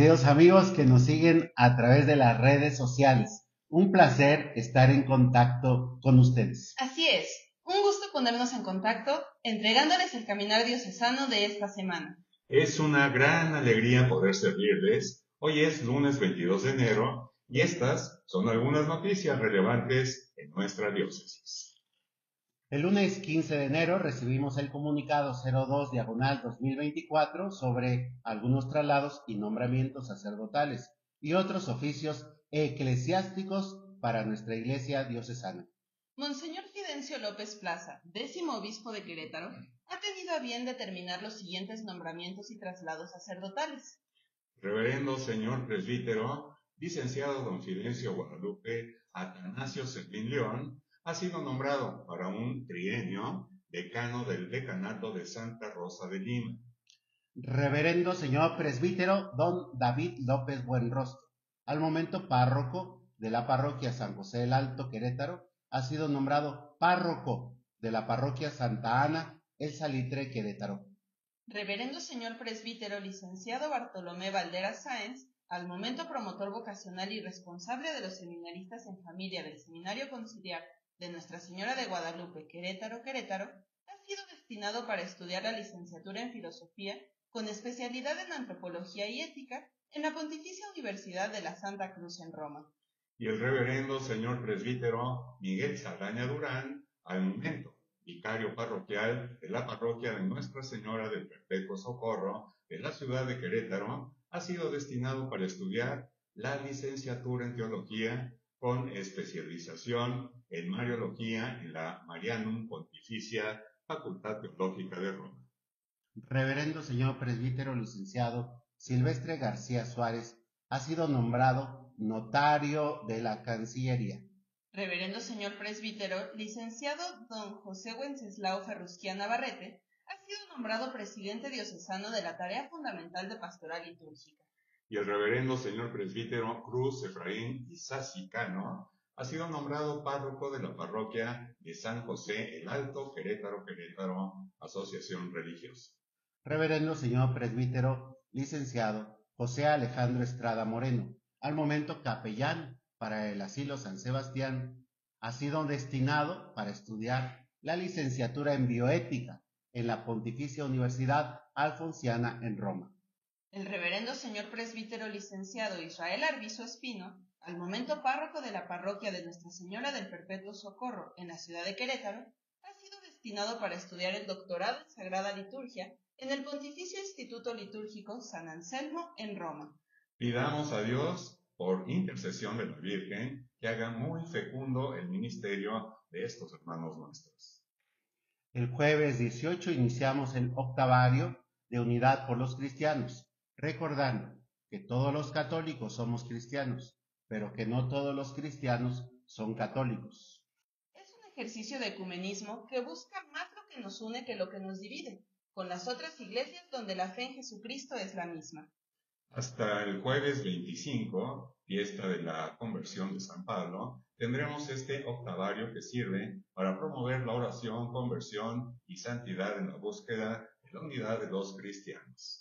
queridos amigos que nos siguen a través de las redes sociales. Un placer estar en contacto con ustedes. Así es, un gusto ponernos en contacto entregándoles el caminar diocesano de esta semana. Es una gran alegría poder servirles. Hoy es lunes 22 de enero y estas son algunas noticias relevantes en nuestra diócesis. El lunes 15 de enero recibimos el comunicado 02/2024 sobre algunos traslados y nombramientos sacerdotales y otros oficios eclesiásticos para nuestra iglesia diocesana. Monseñor Fidencio López Plaza, 10º obispo de Querétaro, ha tenido a bien determinar los siguientes nombramientos y traslados sacerdotales. Reverendo señor presbítero, licenciado don Fidencio Guadalupe Atanasio Servín León, ha sido nombrado para un trienio decano del decanato de Santa Rosa de Lima. Reverendo señor presbítero don David López Buenrostro, al momento párroco de la parroquia San José el Alto Querétaro, ha sido nombrado párroco de la parroquia Santa Ana el Salitre Querétaro. Reverendo señor presbítero licenciado Bartolomé Valderas Sáenz, al momento promotor vocacional y responsable de los seminaristas en familia del Seminario Conciliar de Nuestra Señora de Guadalupe, Querétaro, ha sido destinado para estudiar la licenciatura en Filosofía con especialidad en Antropología y Ética en la Pontificia Universidad de la Santa Cruz en Roma. Y el reverendo señor presbítero Miguel Saldaña Durán, al momento vicario parroquial de la parroquia de Nuestra Señora del Perpetuo Socorro de la ciudad de Querétaro, ha sido destinado para estudiar la licenciatura en Teología con especialización en Mariología en la Marianum Pontificia Facultad Teológica de Roma. Reverendo señor presbítero licenciado Silvestre García Suárez ha sido nombrado notario de la Cancillería. Reverendo señor presbítero licenciado don José Wenceslao Ferrusquía Navarrete ha sido nombrado presidente diocesano de la tarea fundamental de pastoral litúrgica. Y el reverendo señor presbítero Cruz Efraín Isasi Cano ha sido nombrado párroco de la parroquia de San José el Alto, Querétaro, Asociación Religiosa. Reverendo señor presbítero licenciado José Alejandro Estrada Moreno, al momento capellán para el asilo San Sebastián, ha sido destinado para estudiar la licenciatura en bioética en la Pontificia Universidad Alfonsiana en Roma. El reverendo señor presbítero licenciado Israel Arbizo Espino, al momento párroco de la parroquia de Nuestra Señora del Perpetuo Socorro en la ciudad de Querétaro, ha sido destinado para estudiar el doctorado en Sagrada Liturgia en el Pontificio Instituto Litúrgico San Anselmo en Roma. Pidamos a Dios, por intercesión de la Virgen, que haga muy fecundo el ministerio de estos hermanos nuestros. El jueves 18 iniciamos el octavario de Unidad por los Cristianos, recordando que todos los católicos somos cristianos, pero que no todos los cristianos son católicos. Es un ejercicio de ecumenismo que busca más lo que nos une que lo que nos divide, con las otras iglesias donde la fe en Jesucristo es la misma. Hasta el jueves 25, fiesta de la conversión de San Pablo, tendremos este octavario que sirve para promover la oración, conversión y santidad en la búsqueda de la unidad de los cristianos.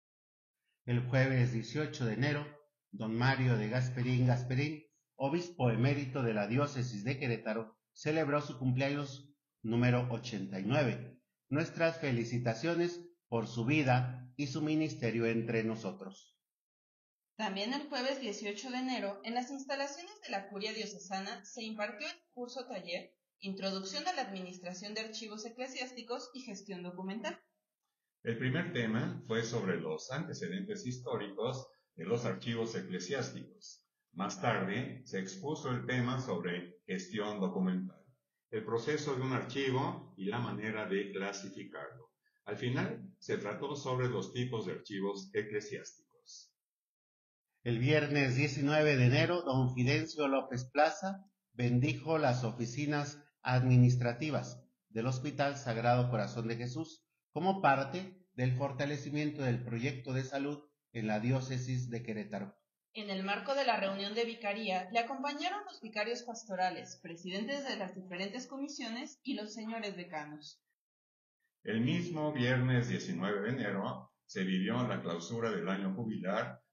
El jueves 18 de enero, don Mario de Gasperín, obispo emérito de la diócesis de Querétaro, celebró su cumpleaños número 89. Nuestras felicitaciones por su vida y su ministerio entre nosotros. También el jueves 18 de enero, en las instalaciones de la Curia Diocesana, se impartió el curso taller Introducción a la Administración de Archivos Eclesiásticos y Gestión Documental. El primer tema fue sobre los antecedentes históricos de los archivos eclesiásticos. Más tarde se expuso el tema sobre gestión documental, el proceso de un archivo y la manera de clasificarlo. Al final se trató sobre los tipos de archivos eclesiásticos. El viernes 19 de enero, don Fidencio López Plaza bendijo las oficinas administrativas del Hospital Sagrado Corazón de Jesús como parte del fortalecimiento del proyecto de salud en la diócesis de Querétaro. En el marco de la reunión de vicaría, le acompañaron los vicarios pastorales, presidentes de las diferentes comisiones y los señores decanos. El mismo viernes 19 de enero se vivió la clausura del año jubilar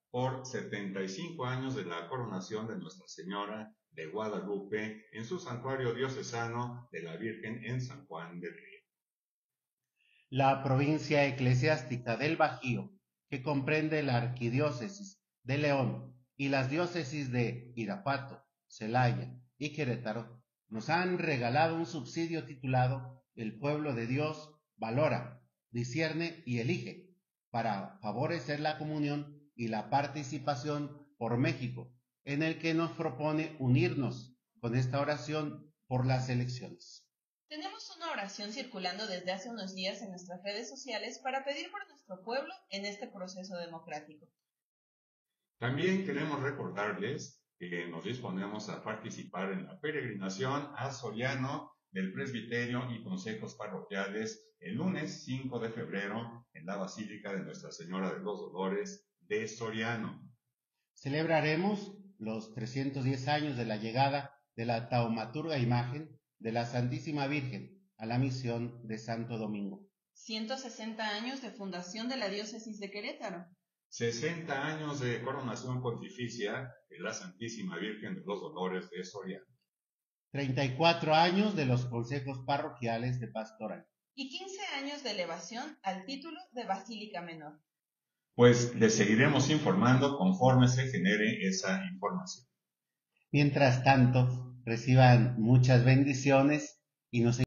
por 75 años de la coronación de Nuestra Señora de Guadalupe en su santuario diocesano de la Virgen en San Juan del Río. La provincia eclesiástica del Bajío, que comprende la arquidiócesis de León y las diócesis de Irapuato, Celaya y Querétaro, nos han regalado un subsidio titulado El pueblo de Dios valora, discierne y elige, para favorecer la comunión y la participación por México, en el que nos propone unirnos con esta oración por las elecciones. Tenemos una oración circulando desde hace unos días en nuestras redes sociales para pedir por nuestro pueblo en este proceso democrático. También queremos recordarles que nos disponemos a participar en la peregrinación a Soriano del presbiterio y consejos parroquiales el lunes 5 de febrero en la Basílica de Nuestra Señora de los Dolores de Soriano. Celebraremos los 310 años de la llegada de la taumaturga imagen de la Santísima Virgen a la misión de Santo Domingo. 160 años de fundación de la diócesis de Querétaro. 60 años de coronación pontificia de la Santísima Virgen de los Dolores de Soriano. 34 años de los consejos parroquiales de Pastoral. Y 15 años de elevación al título de Basílica Menor. Pues les seguiremos informando conforme se genere esa información. Mientras tanto, reciban muchas bendiciones y nos